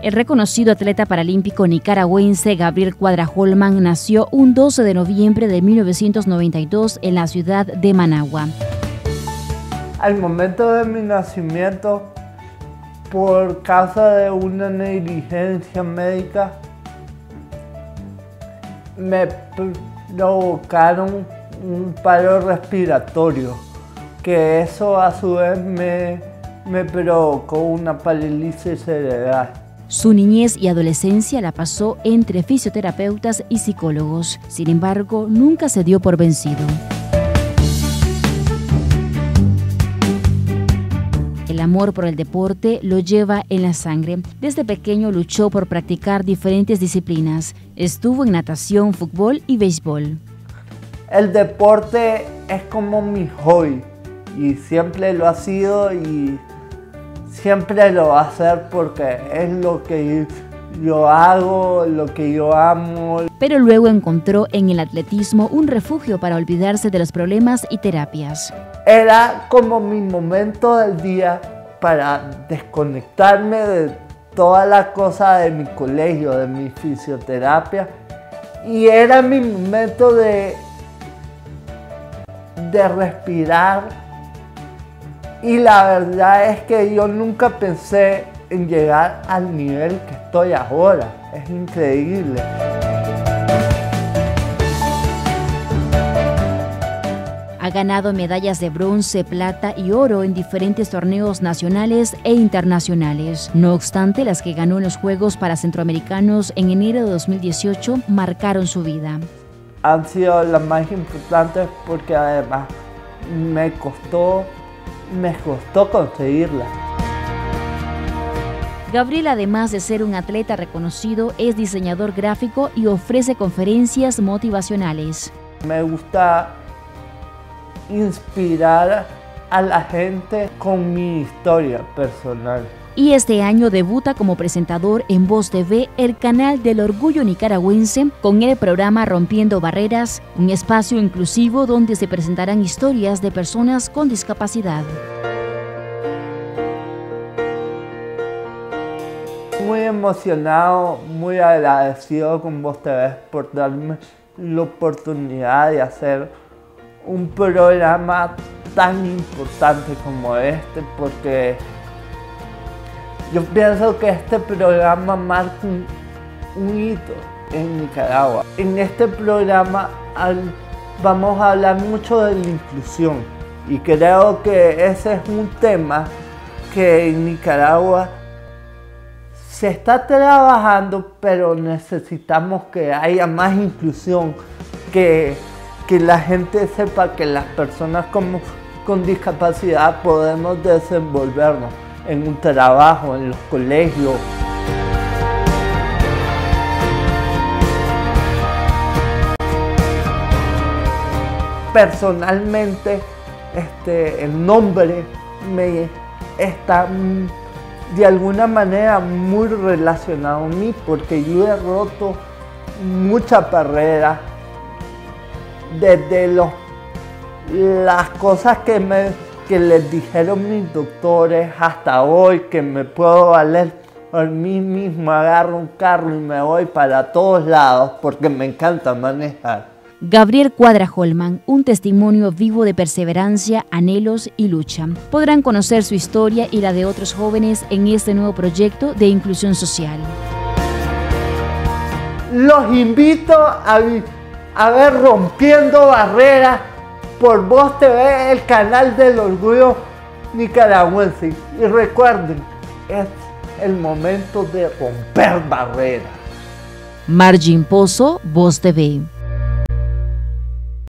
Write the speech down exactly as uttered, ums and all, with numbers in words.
El reconocido atleta paralímpico nicaragüense Gabriel Cuadra Holman nació un doce de noviembre de mil novecientos noventa y dos en la ciudad de Managua. Al momento de mi nacimiento, por causa de una negligencia médica, me provocaron un paro respiratorio, que eso a su vez me, me provocó una parálisis cerebral. Su niñez y adolescencia la pasó entre fisioterapeutas y psicólogos. Sin embargo, nunca se dio por vencido. El amor por el deporte lo lleva en la sangre. Desde pequeño luchó por practicar diferentes disciplinas. Estuvo en natación, fútbol y béisbol. El deporte es como mi hobby y siempre lo ha sido y siempre lo va a hacer porque es lo que yo hago, lo que yo amo. Pero luego encontró en el atletismo un refugio para olvidarse de los problemas y terapias. Era como mi momento del día para desconectarme de toda la cosa de mi colegio, de mi fisioterapia. Y era mi momento de, de respirar. Y la verdad es que yo nunca pensé en llegar al nivel que estoy ahora. Es increíble. Ha ganado medallas de bronce, plata y oro en diferentes torneos nacionales e internacionales. No obstante, las que ganó en los Juegos Paracentroamericanos en enero de dos mil dieciocho marcaron su vida. Han sido las más importantes porque además me costó, me costó conseguirlas. Gabriel, además de ser un atleta reconocido, es diseñador gráfico y ofrece conferencias motivacionales. Me gusta inspirar a la gente con mi historia personal. Y este año debuta como presentador en Voz T V, el canal del orgullo nicaragüense, con el programa Rompiendo Barreras, un espacio inclusivo donde se presentarán historias de personas con discapacidad. Muy emocionado, muy agradecido con Voz T V por darme la oportunidad de hacer un programa tan importante como este, porque yo pienso que este programa marca un, un hito en Nicaragua. En este programa al, vamos a hablar mucho de la inclusión y creo que ese es un tema que en Nicaragua se está trabajando, pero necesitamos que haya más inclusión, que que la gente sepa que las personas con, con discapacidad podemos desenvolvernos en un trabajo, en los colegios. Personalmente, este, el nombre me está de alguna manera muy relacionado a mí porque yo he roto muchas barreras. Desde los, las cosas que, me, que les dijeron mis doctores hasta hoy, que me puedo valer por mí mismo, agarro un carro y me voy para todos lados porque me encanta manejar. Gabriel Cuadra Holman, un testimonio vivo de perseverancia, anhelos y lucha. Podrán conocer su historia y la de otros jóvenes en este nuevo proyecto de inclusión social. Los invito a a ver Rompiendo Barreras por Voz T V, el canal del orgullo nicaragüense. Y recuerden, es el momento de romper barreras. Margin Pozo, Voz T V.